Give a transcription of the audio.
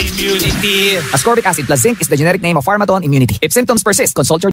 Immunity. Ascorbic acid plus zinc is the generic name of Pharmaton Immunity. If symptoms persist, consult your